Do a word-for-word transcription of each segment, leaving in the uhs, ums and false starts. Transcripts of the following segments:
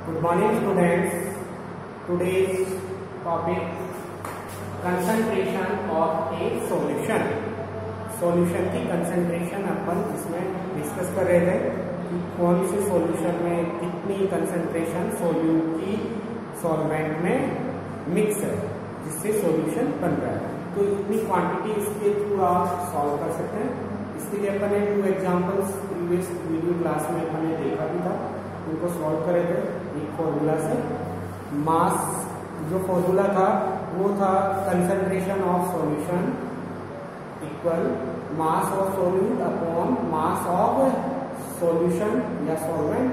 Good morning students. Today's topic concentration of a solution. Solution की concentration अपन इसमें discuss कर रहे थे कि कौन से solution में कितनी concentration solute की solvent में mix है जिससे solution बन रहा है। तो इतनी क्वांटिटी इसके थ्रू आप सॉल्व कर सकते हैं। इसके लिए अपन ने two examples previous video class में अपन ने देखा भी था, उनको सॉल्व करे थे एक फॉर्मूला से। मास जो फॉर्मूला था वो था concentration of solution equal mass of solute upon mass of solution या सॉल्वेंट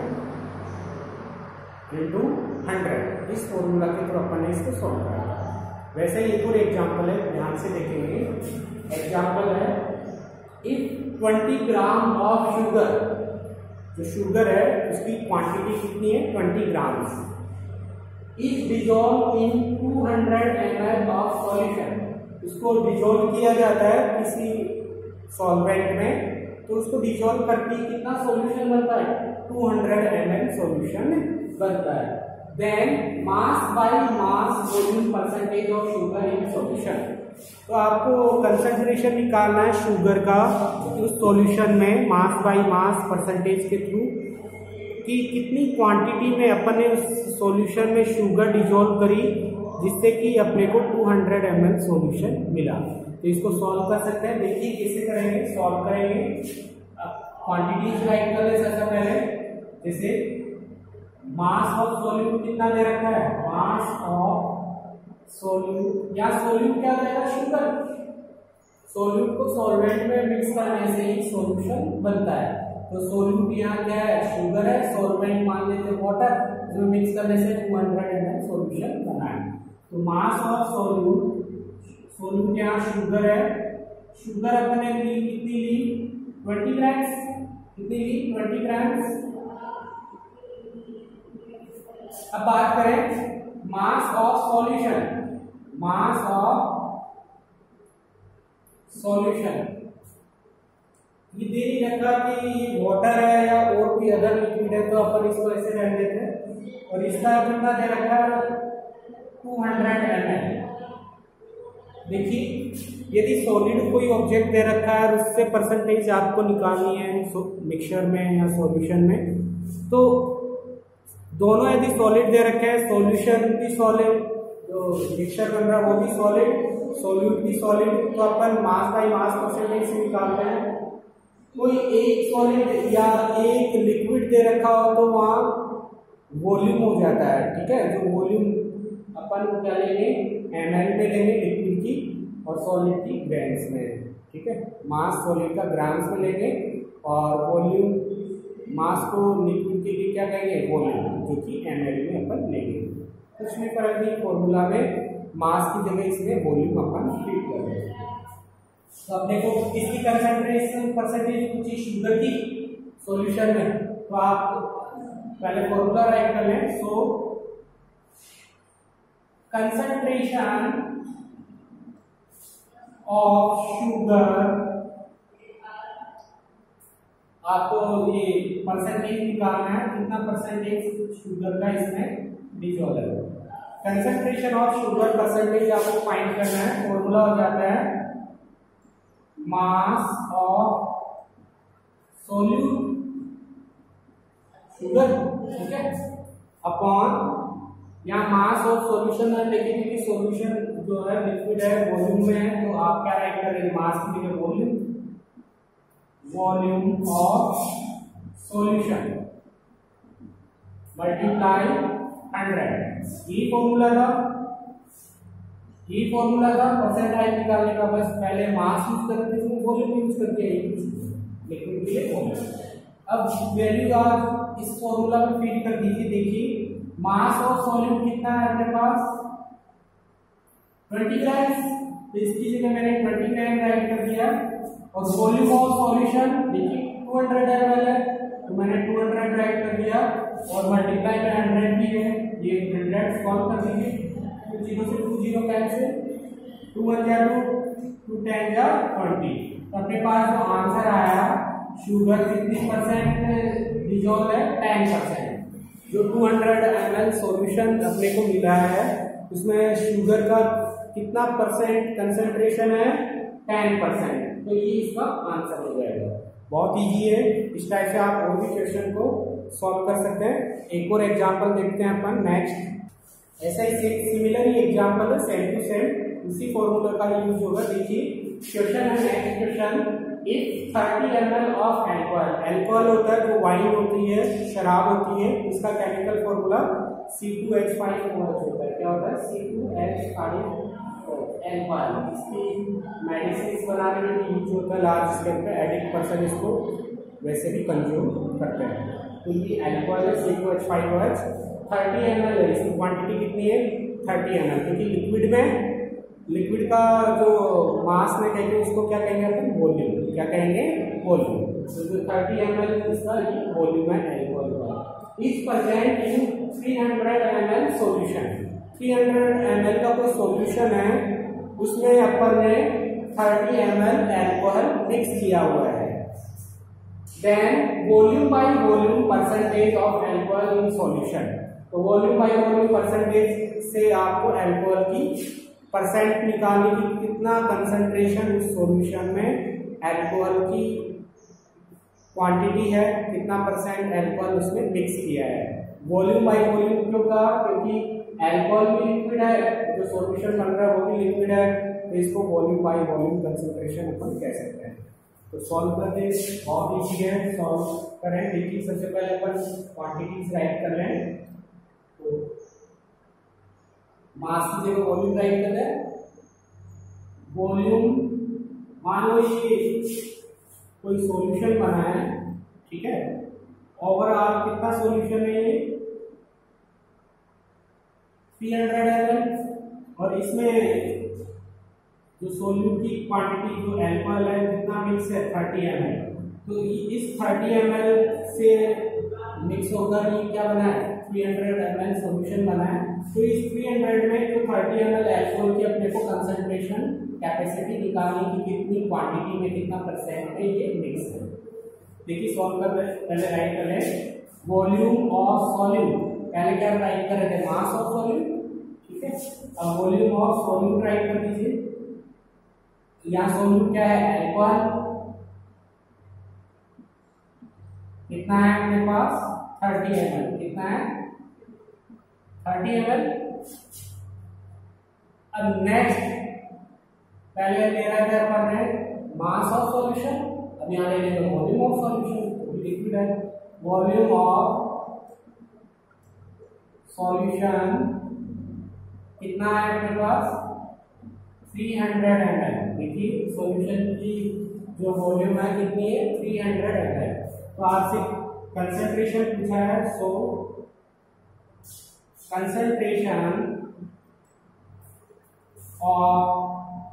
इनटू हंड्रेड। इस फॉर्मूला के थ्रू अपन ने इसको सॉल्व करा। वैसे ही एक और एग्जांपल है, ध्यान से देखेंगे। एग्जांपल है if twenty gram of sugar, जो शुगर है उसकी क्वांटिटी कितनी है twenty gram, is dissolve in two hundred M L of solution. इसको डिजोल्व किया जाता है किसी सॉल्वेंट में, तो उसको डिजोल्व करके कितना सॉल्यूशन बनता है two hundred M L solution बनता है। Then mass by mass volume percentage of sugar in solution. तो आपको कंसंट्रेशन निकालना है शुगर का उस सॉल्यूशन में मास बाय मास परसेंटेज के थ्रू कि कितनी क्वांटिटी में अपन ने उस सॉल्यूशन में शुगर डिजोल्व करी जिससे कि अपने को two hundred M L solution मिला। तो इसको सॉल्व कर सकते हैं। देखिए कैसे करेंगे, सॉल्व करेंगे। क्वांटिटीज राइट कर ले सबसे पहले। जैसे मास ऑफ सॉल्यूट कितना दे रखा है, मास ऑफ सॉल्यूट या सॉल्यूट क्या देगा शुगर। सॉल्यूट को सॉल्वेंट में मिक्स करने से ही सॉल्यूशन बनता है। तो सॉल्यूट यहाँ क्या है शुगर है, सॉल्वेंट मान लेते वाटर, इसमें मिक्स करने से two hundred M L solution बना है। तो मास ऑफ सॉल्यूट, सॉल्यूट यहाँ शुगर है, शुगर अपने ली कितनी ली ट्वेंटी ग्राम्स, कितनी ली ट्वेंटी ग्राम्स। अब बात करें mass of solution, mass of solution ये दे नहीं रखा कि वाटर है या और कोई अदर लिक्विड है, तो अपन इसको ऐसे रख देते हैं। और इसका कितना दे रखा है टू हंड्रेड एम एल। देखिए यदि सॉलिड कोई ऑब्जेक्ट दे रखा है और उससे परसेंटेज आपको निकालनी है मिक्सचर में या सॉल्यूशन में, तो दोनों यदि सॉलिड दे रखे हैं, सॉल्यूशन भी सॉलिड, जो मिक्सचर बन रहा है वो भी सॉलिड, सॉल्यूट भी सॉलिड, तो अपन मास बाय मास परसेंटेज से निकालते हैं। कोई एक सॉलिड या एक लिक्विड दे रखा हो तो वहाँ वॉल्यूम हो जाता है, ठीक है। जो वॉल्यूम अपन क्या लेंगे एमएल में लेंगे लिक्विड की और सॉलिड की ग्राम्स में, ठीक है। मास सॉलिड का ग्राम्स में लेंगे और वॉल्यूम मास को लिक्विड के लिए क्या कहेंगे वॉल्यूम, जो कि एमएल में अपन लेंगे। कुछ भी फर्क नहीं, फॉर्मूला में मास की जगह इसमें वॉल्यूम अपन फिट कर देंगे। तो अपने को किसकी कंसंट्रेशन परसेंटेज पूछी शुगर की सॉल्यूशन में, तो आप पहले फॉर्मूला राइट कर लें। सो कंसंट्रेशन ऑफ शुगर, आपको ये परसेंटेज निकालना है कितना परसेंटेज शुगर का इसमें डिजोल्व है। कंसंट्रेशन ऑफ शुगर परसेंटेज आपको फाइंड करना है। फॉर्मूला हो जाता है मास ऑफ सॉल्यूट शुगर, ठीक है, अपॉन यहाँ मास ऑफ सॉल्यूशन है, लेकिन क्योंकि सॉल्यूशन जो है लिक्विड है वॉल्यूम में है, तो आप क्या राइट करेंगे मास की जगह volume, volume of solution multiply hundred. ये फॉर्मूला था, ये फॉर्मूला था परसेंटाइज निकालने का। बस पहले मास यूज करते थे, वॉल्यूम यूज करके लिक्विड के लिए वॉल्यूम। अब वैल्यू आप इस फॉर्मूला में फीड कर दीजिए। देखिए मास ऑफ सॉल्यूट कितना है अपने पास ट्वेंटी ग्राम्स, तो इसकी जगह मैंने ट्वेंटी ग्राम राइट कर दिया। और वॉल्यूम ऑफ सॉल्यूशन देखिए टू हंड्रेड एम एल है, तो मैंने टू हंड्रेड राइट कर दिया और मल्टीप्लाई में हंड्रेड भी है, ये हंड्रेड सॉल्व कर दीजिए। तो जीरो से two zero cancel, two one जा टू, टू टेन जा ट्वेंटी। तो अपने पास जो आंसर आया शुगर कितनी परसेंट डिजोल्व है टेन परसेंट। जो two hundred M l solution अपने को मिल रहा है उसमें शुगर का कितना परसेंट कंसेंट्रेशन है, टेन परसेंट। तो ये इसका आंसर हो जाएगा। बहुत इजी है, इस टाइप से आप और भी क्वेश्चन को सॉल्व कर सकते हैं। एक और एग्जांपल देखते हैं अपन नेक्स्ट। ऐसा ही सिमिलर ही एग्जांपल है, सेम टू सेम उसी फॉर्मूला का यूज होगा। देखिए क्वेश्चन है next question, if thirty m L of alcohol, alcohol होता है जो वाइन होती है, शराब होती है, उसका chemical formula C two H five O H होता है। क्या होता है? C two H five alcohol. इसकी मेडिसिन बनाने में भी यूज होता है, लार्ज स्केल पे एडिक्ट पर्सन इसको वैसे भी कंज्यूम करते हैं। तो ये एल्कोहल है C two H five O H, thirty m l है, इसकी क्वांटिटी कितनी है? Thirty m l. क्योंकि लिक्विड में लिक्विड का जो मास में कहेंगे उसको क्या कहेंगे अपन? वॉल्यूम। क्या कहेंगे? वॉल्यूम। तो जो थर्टी एम एल इसका वॉल्यूम है एल्कोहल का। Is present in three hundred M l solution. Three hundred M l का कोई सोल्यूशन है, उसमें अपन ने thirty m l alcohol mix किया हुआ है। Then volume by volume percentage of alcohol in solution. तो वॉल्यूम बाय वॉल्यूम परसेंटेज से आपको एल्कोहल की परसेंट निकालने की, कितना कंसंट्रेशन उस सॉल्यूशन में एल्कोहल की क्वांटिटी है, कितना परसेंट एल्कोहल उसमें मिक्स किया है। वॉल्यूम बाय वॉल्यूम क्यों कहा? क्योंकि एल्कोहल भी लिक्विड है, जो सॉल्यूशन बन रहा है वो भी लिक्विड है, तो इसको वॉल्यूम बाय वॉल्यूम कंसंट्रेशन अपन कह सकते हैं। तो सॉल्व करते बहुत इजी है, सॉल्व करें। देखिए सबसे पहले अपन क्वांटिटीज राइट कर लें। तो मास की जगह वॉल्यूम राइट कर लें। वॉल्यूम मान लो ये कोई सॉल्यूशन बना है, ठीक है, ओवरऑल कितना सॉल्यूशन है ये? Three hundred M l. और इसमें जो सोल्यूट की क्वांटिटी जो एल्कोहल है कितना मिक्स है? Thirty m l. तो इस थर्टी एम एल से मिक्स होकर ये क्या बना है? Three hundred M l solution बना है। तो इस थ्री हंड्रेड में जो थर्टी एम एल एल्कोहल की अपने को कंसंट्रेशन कैपेसिटी निकालने की, कितनी क्वांटिटी में कितना परसेंट है ये मिक्स है। देखिए सॉल्व कर रहे, पहले राइट करें वॉल्यूम ऑफ सॉल्यूट। पहले क्या राइट कर रहे थे? मास ऑफ सॉल्यूट, ठीक है। अब वॉल्यूम ऑफ सॉल्यूट राइट कर दीजिए। यहाँ सॉल्यूट क्या है? एल्कोहल। कितना है अपने पास? Thirty m l. कितना है? Thirty m l. अब नेक्स्ट पहले ले रहा था अपन ने मास ऑफ सॉल्यूशन, अब यहाँ ले लेंगे वॉल्यूम ऑफ सॉल्यूशन, लिक्विड है। वॉल्यूम ऑफ सॉल्यूशन कितना है अपने पास? Three hundred M l. देखिए सॉल्यूशन की जो वॉल्यूम है कितनी है? Three hundred M l. तो आपसे कंसंट्रेशन पूछा है, so concentration of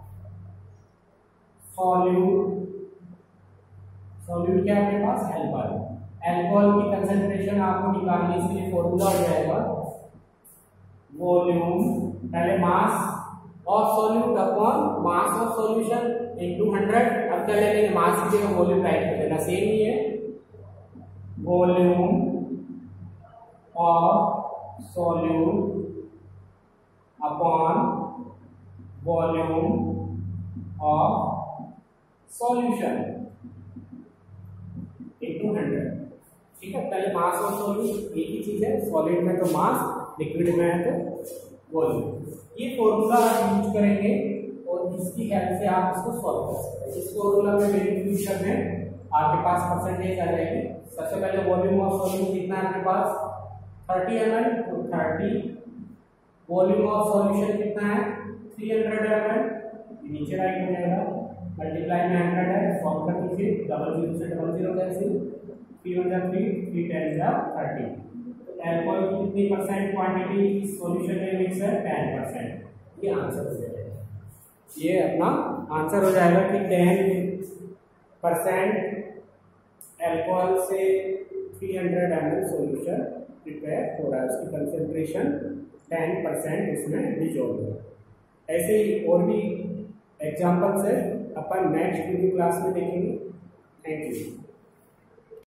solute, solute क्या है अपने पास? एल्कोहल। एल्कोहल की कंसंट्रेशन आपको निकालने के लिए फॉर्मूला हो जाएगा वॉल्यूम, पहले mass of solute upon mass of solution into hundred. अब क्या ले लेंगे? मास की जगह वॉल्यूम राइट कर देना, सेम ही है। Volume of solute upon volume of solution into hundred, ठीक है। पहले मास ऑफ सॉल्यूट एक ही चीज है, सॉलिड में तो मास, लिक्विड में है तो वॉल्यूम। ये फॉर्मूला आप यूज करेंगे और इसकी हेल्प से आप इसको सॉल्व कर सकते हैं। इस फॉर्मूला में वेरिफिकेशन में आपके पास परसेंटेज आ जाएगी। सबसे पहले वॉल्यूम ऑफ सॉल्यूट कितना है आपके पास? Thirty m l. तो थर्टी वॉल्यूम ऑफ सॉल्यूशन कितना है? Three hundred M l. नीचे राइट हो जाएगा, मल्टीप्लाई में हंड्रेड है, सॉल्व कर दीजिए। डबल जीरो से double zero cancel, three one जा थ्री, थ्री टेन जा थर्टी। तो एल्कोहल की कितनी परसेंट क्वांटिटी इस सॉल्यूशन में मिक्स है? Ten percent. ये आंसर हो जाएगा, ये अपना आंसर हो जाएगा कि टेन परसेंट एल्कोहल से three hundred M l solution prepare हो रहा है, उसकी कंसेंट्रेशन टेन परसेंट इसमें डिजोल्व है। ऐसे ही और भी एग्जाम्पल्स है अपन नेक्स्ट वीडियो क्लास में देखेंगे। Thank you.